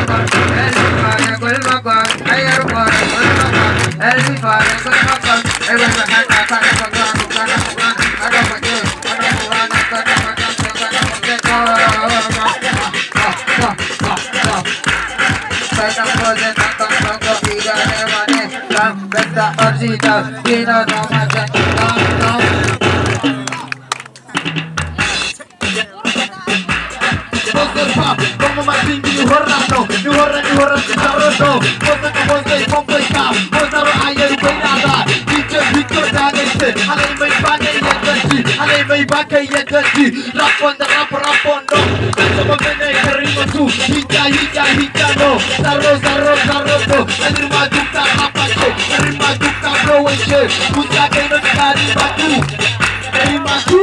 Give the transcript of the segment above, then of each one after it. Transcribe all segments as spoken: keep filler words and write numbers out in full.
Como Martín di Horrando, di Horrando, di Horrando, di Horrando. Cosa che vuoi sei pompa, cosa hai io per nada. Dice Victor Dageste, alle mai bane e tanti, alle mai bacche e tanti. Rapponda, rap, rappondo. Penso va bene che arrivo su, hita, hita, hita no. Sarro, sarro, sarro, arriva tutta rapace, arriva tutta province. Punta che non ti arriva tu, arriva tu.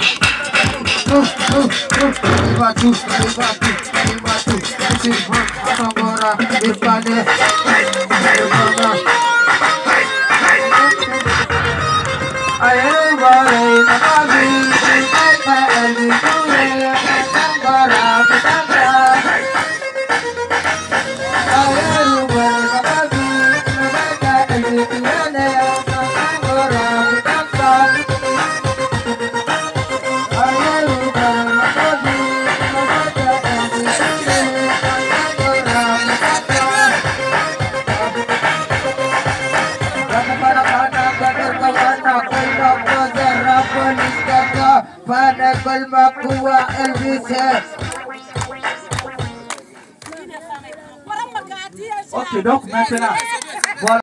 Arriva tu, arriva tu. Sambora, Irfane, Ok, donc maintenant